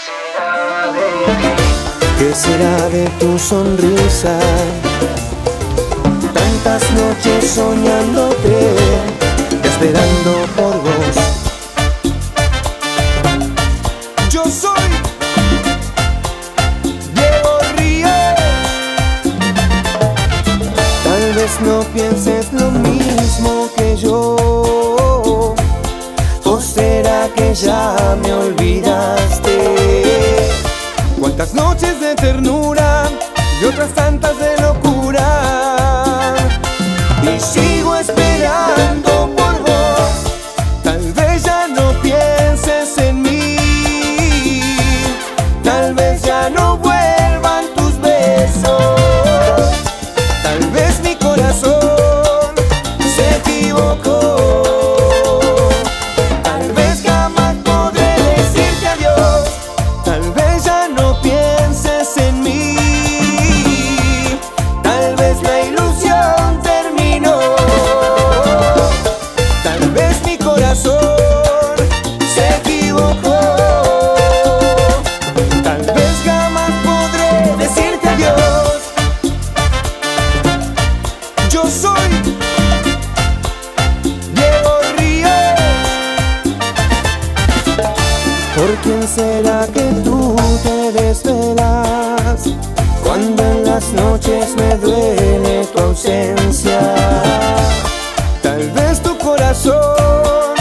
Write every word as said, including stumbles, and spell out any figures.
será de ti? ¿Qué será de tu sonrisa? Tantas noches soñándote, esperando por vos. Yo soy Diego Ríos. Tal vez no pienses lo mismo que yo, ¿o será que ya me olvidaste? Cuántas noches de ternura y otras tantas de locura, y sigo esperando por vos. Tal vez ya no pienses en mí, tal vez ya no vuelvan tus besos, tal vez mi corazón se equivocó, tal vez jamás podré decirte adiós, tal vez ya no pienses en mí, tal vez la ilusión terminó, tal vez mi corazón se equivocó, tal vez jamás podré decirte adiós. Yo soy Diego Ríos. ¿Por quién será que tú te desvelas cuando en las noches me duele tu ausencia? Tal vez tu corazón